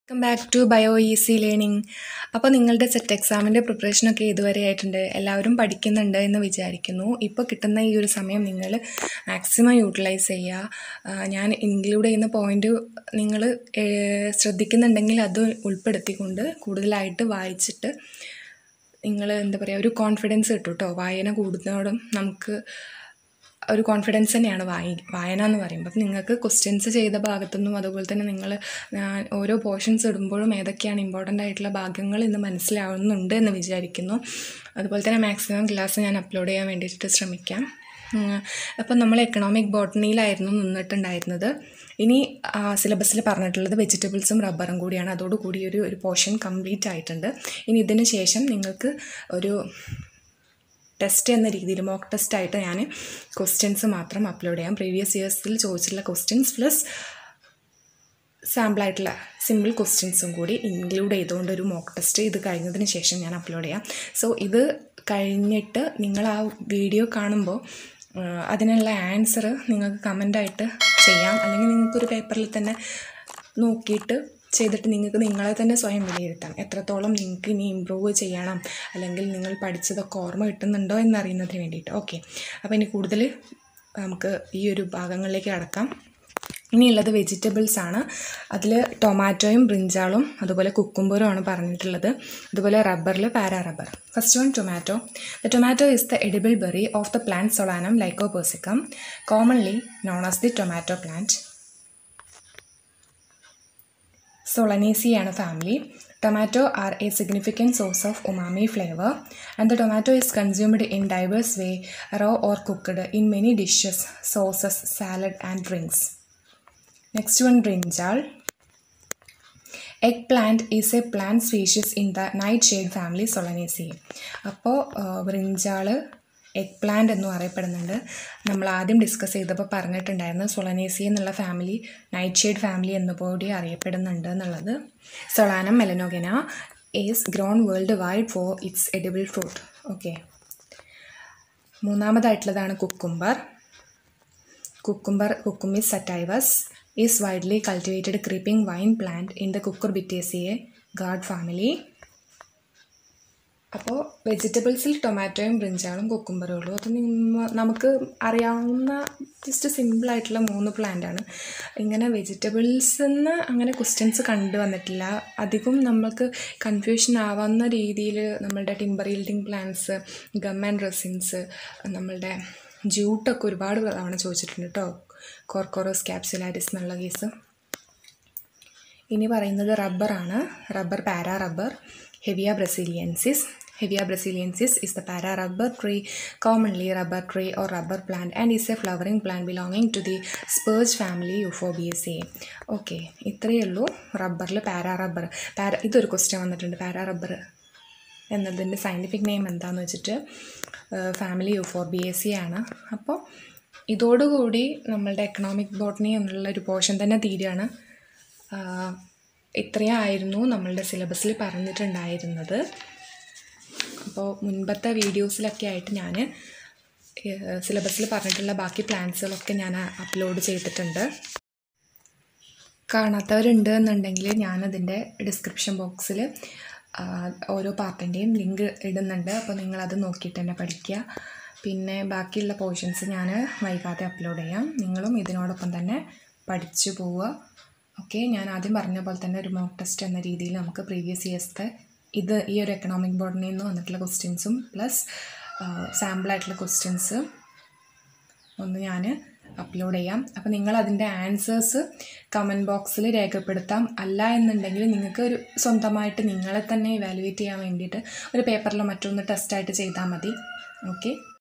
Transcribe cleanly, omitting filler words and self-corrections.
Welcome back to bio easy learning. അപ്പോൾ നിങ്ങളുടെ set എക്സാമിൻ്റെ പ്രിപ്പറേഷനൊക്കെ ഇതുവരെ ആയിട്ടുണ്ട്. എല്ലാവരും പഠിക്കുന്നുണ്ട് എന്ന് വിചാരിക്കുന്നു. ഇപ്പോൾ കിട്ടുന്ന ഈ ഒരു സമയം നിങ്ങൾ മാക്സിമം യൂട്ടിലൈസ് ചെയ്യുക. ഞാൻ ഇൻക്ലൂഡ് ചെയ്യുന്ന പോയിൻ്റ് നിങ്ങൾ ശ്രദ്ധിക്കുന്നുണ്ടെങ്കിൽ അത് ഉൾപ്പെടുത്തിക്കൊണ്ട് കൂടുതലായിട്ട് വായിച്ചിട്ട് നിങ്ങൾ ഒരു കോൺഫിഡൻസ് കിട്ടും കേട്ടോ. വായന കൂടുന്നതോടും നമുക്ക് ഒരു കോൺഫിഡൻസ് തന്നെയാണ് വായന എന്ന് പറയുമ്പോൾ. നിങ്ങൾക്ക് ക്വസ്റ്റ്യൻസ് ചെയ്ത ഭാഗത്തുനിന്നും അതുപോലെ തന്നെ നിങ്ങൾ ഓരോ പോർഷൻസ് ഇടുമ്പോഴും ഏതൊക്കെയാണ് ഇമ്പോർട്ടൻ്റ് ആയിട്ടുള്ള ഭാഗങ്ങൾ എന്ന് മനസ്സിലാവുന്നുണ്ട് എന്ന് വിചാരിക്കുന്നു. അതുപോലെ തന്നെ മാക്സിമം ക്ലാസ് ഞാൻ അപ്ലോഡ് ചെയ്യാൻ വേണ്ടിയിട്ട് ശ്രമിക്കാം. അപ്പം നമ്മൾ എക്കണോമിക് ബോട്ടണിയിലായിരുന്നു നിന്നിട്ടുണ്ടായിരുന്നത്. ഇനി സിലബസിൽ പറഞ്ഞിട്ടുള്ളത് വെജിറ്റബിൾസും റബ്ബറും കൂടിയാണ്. അതോടുകൂടി ഒരു പോർഷൻ കംപ്ലീറ്റ് ആയിട്ടുണ്ട്. ഇനി ഇതിന് ശേഷം നിങ്ങൾക്ക് ഒരു ടെസ്റ്റ് എന്ന രീതിയിൽ മോക്ക് ടെസ്റ്റായിട്ട് ഞാൻ ക്വസ്റ്റ്യൻസ് മാത്രം അപ്ലോഡ് ചെയ്യാം. പ്രീവിയസ് ഇയേഴ്സിൽ ചോദിച്ചിട്ടുള്ള ക്വസ്റ്റ്യൻസ് പ്ലസ് സാമ്പിളായിട്ടുള്ള സിമ്പിൾ ക്വസ്റ്റ്യൻസും കൂടി ഇൻക്ലൂഡ് ചെയ്തുകൊണ്ട് ഒരു മോക്ക് ടെസ്റ്റ് ഇത് കഴിഞ്ഞതിന് ശേഷം ഞാൻ അപ്ലോഡ് ചെയ്യാം. സോ ഇത് കഴിഞ്ഞിട്ട് നിങ്ങൾ ആ വീഡിയോ കാണുമ്പോൾ അതിനുള്ള ആൻസർ നിങ്ങൾക്ക് കമൻ്റായിട്ട് ചെയ്യാം. അല്ലെങ്കിൽ നിങ്ങൾക്കൊരു പേപ്പറിൽ തന്നെ നോക്കിയിട്ട് ചെയ്തിട്ട് നിങ്ങൾക്ക് നിങ്ങളെ തന്നെ സ്വയം വിലയിരുത്താം. എത്രത്തോളം നിങ്ങൾക്ക് ഇനി ഇമ്പ്രൂവ് ചെയ്യണം, അല്ലെങ്കിൽ നിങ്ങൾ പഠിച്ചതൊക്കെ ഓർമ്മ കിട്ടുന്നുണ്ടോ എന്നറിയുന്നതിന് വേണ്ടിയിട്ട്. ഓക്കെ, അപ്പോൾ ഇനി കൂടുതൽ നമുക്ക് ഈ ഒരു ഭാഗങ്ങളിലേക്ക് കടക്കാം. ഇനിയുള്ളത് വെജിറ്റബിൾസ് ആണ്. അതിൽ ടൊമാറ്റോയും ബ്രിഞ്ചാളും അതുപോലെ കുക്കുംബറും ആണ് പറഞ്ഞിട്ടുള്ളത്. അതുപോലെ റബ്ബറിൽ para rubber. First one tomato. The tomato is the edible berry of the plant Solanum lycopersicum, commonly known as the tomato plant. Solanaceae family. Tomato are a significant source of umami flavor, and the tomato is consumed in diverse way, raw or cooked, in many dishes, sauces, salad and drinks. Next one, brinjal. Eggplant is a plant species in the nightshade family Solanaceae. അപ്പോൾ brinjal eggplant എന്നും അറിയപ്പെടുന്നുണ്ട്. നമ്മൾ ആദ്യം discuss ചെയ്തപ്പോൾ പറഞ്ഞിട്ടുണ്ടായിരുന്നു സൊളനേസിയ എന്നുള്ള family night shade family എന്നുകൂടി അറിയപ്പെടുന്നുണ്ട് എന്നുള്ളത്. Solanum melongena is grown worldwide for its edible fruit. Okay, മൂന്നാമതായിട്ടുള്ളതാണ് cucumber. Cucumis sativus is widely cultivated creeping vine plant in the Cucurbitaceae gourd family. അപ്പോൾ വെജിറ്റബിൾസിൽ ടൊമാറ്റോയും ബ്രിഞ്ചാളും കുക്കുംബറും ഉള്ളൂ. അത് നമുക്ക് അറിയാവുന്ന ജസ്റ്റ് സിമ്പിളായിട്ടുള്ള 3 പ്ലാന്റാണ്. ഇങ്ങനെ വെജിറ്റബിൾസിൽ നിന്ന് അങ്ങനെ ക്വസ്റ്റ്യൻസ് കണ്ടുവന്നിട്ടില്ല. അധികം നമുക്ക് കൺഫ്യൂഷൻ ആവുന്ന രീതിയിൽ നമ്മളുടെ timber yielding plants, gum and resins, നമ്മളുടെ ജ്യൂട്ടൊക്കെ ഒരുപാട് തവണ ചോദിച്ചിട്ടുണ്ട് കേട്ടോ. കോർക്കോറോസ് ക്യാപ്സുലാരിസ് എന്നുള്ള കേസ്. ഇനി പറയുന്നത് റബ്ബറാണ്. Rubber para rubber. Hevea brasiliensis. Hevea brasiliensis is the para rubber tree, commonly rubber tree or rubber plant, and is a flowering plant belonging to the spurge family Euphorbiaceae. ഓക്കെ, ഇത്രയേ ഉള്ളൂ റബ്ബറിൽ പാരാ റബ്ബർ. ഇതൊരു question വന്നിട്ടുണ്ട്. Para rubber എന്നതിൻ്റെ scientific name എന്താണെന്ന് വെച്ചിട്ട് family യൂഫോർബിയേസിയ ആണ്. അപ്പോൾ ഇതോടുകൂടി നമ്മളുടെ എക്കണോമിക് ബോട്ടണി എന്നുള്ളൊരു പോർഷൻ തന്നെ തീരുകയാണ്. ഇത്രയായിരുന്നു നമ്മളുടെ സിലബസിൽ പറഞ്ഞിട്ടുണ്ടായിരുന്നത്. അപ്പോൾ മുൻപത്തെ വീഡിയോസിലൊക്കെ ആയിട്ട് ഞാൻ സിലബസിൽ പറഞ്ഞിട്ടുള്ള ബാക്കി പ്ലാൻസുകളൊക്കെ ഞാൻ അപ്ലോഡ് ചെയ്തിട്ടുണ്ട്. കാണാത്തവരുണ്ട് എന്നുണ്ടെങ്കിൽ ഞാനതിൻ്റെ ഡിസ്ക്രിപ്ഷൻ ബോക്സിൽ ഓരോ പാർട്ടിൻ്റെയും ലിങ്ക് ഇടുന്നുണ്ട്. അപ്പോൾ നിങ്ങളത് നോക്കിയിട്ട് തന്നെ പഠിക്കുക. പിന്നെ ബാക്കിയുള്ള പോർഷൻസ് ഞാൻ വൈകാതെ അപ്ലോഡ് ചെയ്യാം. നിങ്ങളും ഇതിനോടൊപ്പം തന്നെ പഠിച്ചു പോവുക. ഓക്കെ, ഞാൻ ആദ്യം പറഞ്ഞ പോലെ തന്നെ ഒരു മോക്ക് ടെസ്റ്റ് എന്ന രീതിയിൽ നമുക്ക് പ്രീവിയസ് ഇയേഴ്സത്തെ ഈ ഒരു എക്കണോമിക് ബോട്ടണിയിൽ നിന്ന് വന്നിട്ടുള്ള ക്വസ്റ്റ്യൻസും പ്ലസ് സാമ്പിളായിട്ടുള്ള ക്വസ്റ്റ്യൻസ് ഒന്ന് ഞാൻ അപ്ലോഡ് ചെയ്യാം. അപ്പോൾ നിങ്ങളതിൻ്റെ ആൻസേഴ്സ് കമൻറ്റ് ബോക്സിൽ രേഖപ്പെടുത്താം. അല്ല എന്നുണ്ടെങ്കിൽ നിങ്ങൾക്ക് ഒരു സ്വന്തമായിട്ട് നിങ്ങളെ തന്നെ ഇവാലുവേറ്റ് ചെയ്യാൻ വേണ്ടിയിട്ട് ഒരു പേപ്പറിലോ മറ്റൊന്ന് ടെസ്റ്റായിട്ട് ചെയ്താൽ മതി. ഓക്കെ.